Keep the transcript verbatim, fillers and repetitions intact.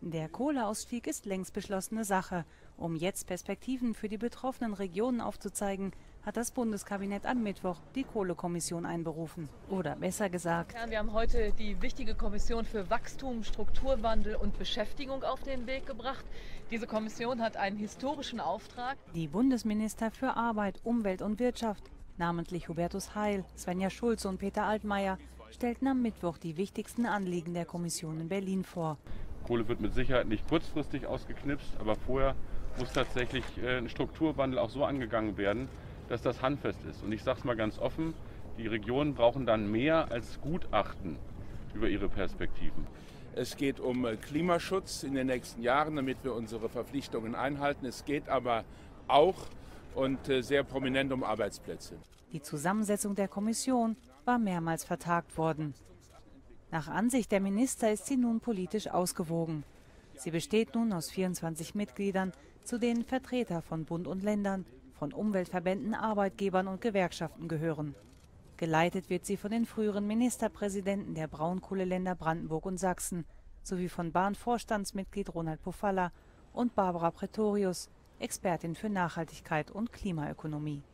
Der Kohleausstieg ist längst beschlossene Sache. Um jetzt Perspektiven für die betroffenen Regionen aufzuzeigen, hat das Bundeskabinett am Mittwoch die Kohlekommission einberufen. Oder besser gesagt: Wir haben heute die wichtige Kommission für Wachstum, Strukturwandel und Beschäftigung auf den Weg gebracht. Diese Kommission hat einen historischen Auftrag. Die Bundesminister für Arbeit, Umwelt und Wirtschaft, namentlich Hubertus Heil, Svenja Schulze und Peter Altmaier, stellten am Mittwoch die wichtigsten Anliegen der Kommission in Berlin vor. Kohle wird mit Sicherheit nicht kurzfristig ausgeknipst, aber vorher muss tatsächlich ein Strukturwandel auch so angegangen werden, dass das handfest ist. Und ich sage es mal ganz offen, die Regionen brauchen dann mehr als Gutachten über ihre Perspektiven. Es geht um Klimaschutz in den nächsten Jahren, damit wir unsere Verpflichtungen einhalten. Es geht aber auch und sehr prominent um Arbeitsplätze. Die Zusammensetzung der Kommission war mehrmals vertagt worden. Nach Ansicht der Minister ist sie nun politisch ausgewogen. Sie besteht nun aus vierundzwanzig Mitgliedern, zu denen Vertreter von Bund und Ländern, von Umweltverbänden, Arbeitgebern und Gewerkschaften gehören. Geleitet wird sie von den früheren Ministerpräsidenten der Braunkohleländer Brandenburg und Sachsen sowie von Bahnvorstandsmitglied Ronald Pofalla und Barbara Pretorius, Expertin für Nachhaltigkeit und Klimaökonomie.